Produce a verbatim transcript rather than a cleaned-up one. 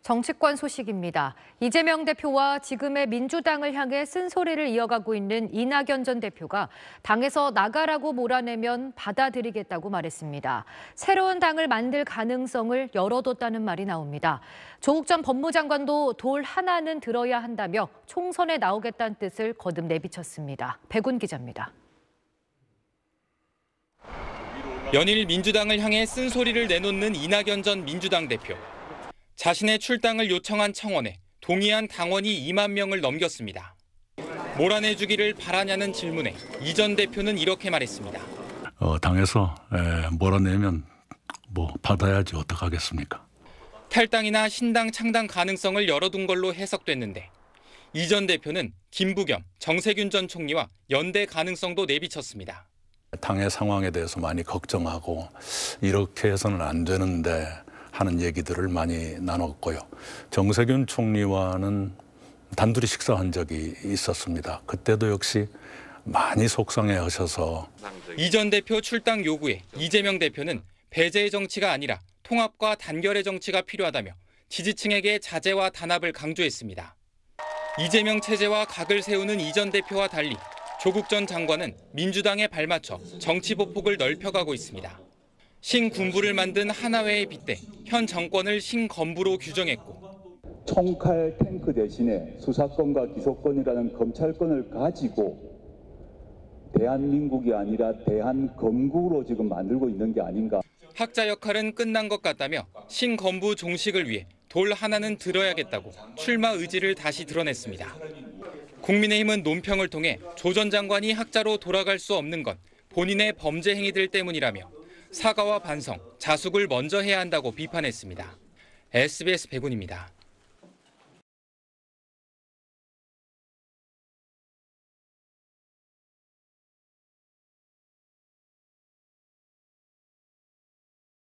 정치권 소식입니다. 이재명 대표와 지금의 민주당을 향해 쓴소리를 이어가고 있는 이낙연 전 대표가 당에서 나가라고 몰아내면 받아들이겠다고 말했습니다. 새로운 당을 만들 가능성을 열어뒀다는 말이 나옵니다. 조국 전 법무장관도 돌 하나는 들어야 한다며 총선에 나오겠다는 뜻을 거듭 내비쳤습니다. 백운 기자입니다. 연일 민주당을 향해 쓴소리를 내놓는 이낙연 전 민주당 대표. 자신의 출당을 요청한 청원에 동의한 당원이 이만 명을 넘겼습니다. 몰아내주기를 바라냐는 질문에 이 전 대표는 이렇게 말했습니다. 어, 당에서 에, 몰아내면 뭐 받아야지 어떡하겠습니까? 탈당이나 신당 창당 가능성을 열어둔 걸로 해석됐는데 이 전 대표는 김부겸, 정세균 전 총리와 연대 가능성도 내비쳤습니다. 당의 상황에 대해서 많이 걱정하고 이렇게 해서는 안 되는데 하는 얘기들을 많이 나눴고요. 정세균 총리와는 단둘이 식사한 적이 있었습니다. 그때도 역시 많이 속상해하셔서 이 전 대표 출당 요구에 이재명 대표는 배제의 정치가 아니라 통합과 단결의 정치가 필요하다며 지지층에게 자제와 단합을 강조했습니다. 이재명 체제와 각을 세우는 이 전 대표와 달리 조국 전 장관은 민주당에 발맞춰 정치 보폭을 넓혀가고 있습니다. 신군부를 만든 하나회에 빗대 현 정권을 신건부로 규정했고 총칼 탱크 대신에 수사권과 기소권이라는 검찰권을 가지고 대한민국이 아니라 대한검국으로 지금 만들고 있는 게 아닌가. 학자 역할은 끝난 것 같다며 신건부 종식을 위해 돌 하나는 들어야겠다고 출마 의지를 다시 드러냈습니다. 국민의힘은 논평을 통해 조 전 장관이 학자로 돌아갈 수 없는 건 본인의 범죄 행위들 때문이라며 사과와 반성, 자숙을 먼저 해야 한다고 비판했습니다. 에스비에스 백운입니다.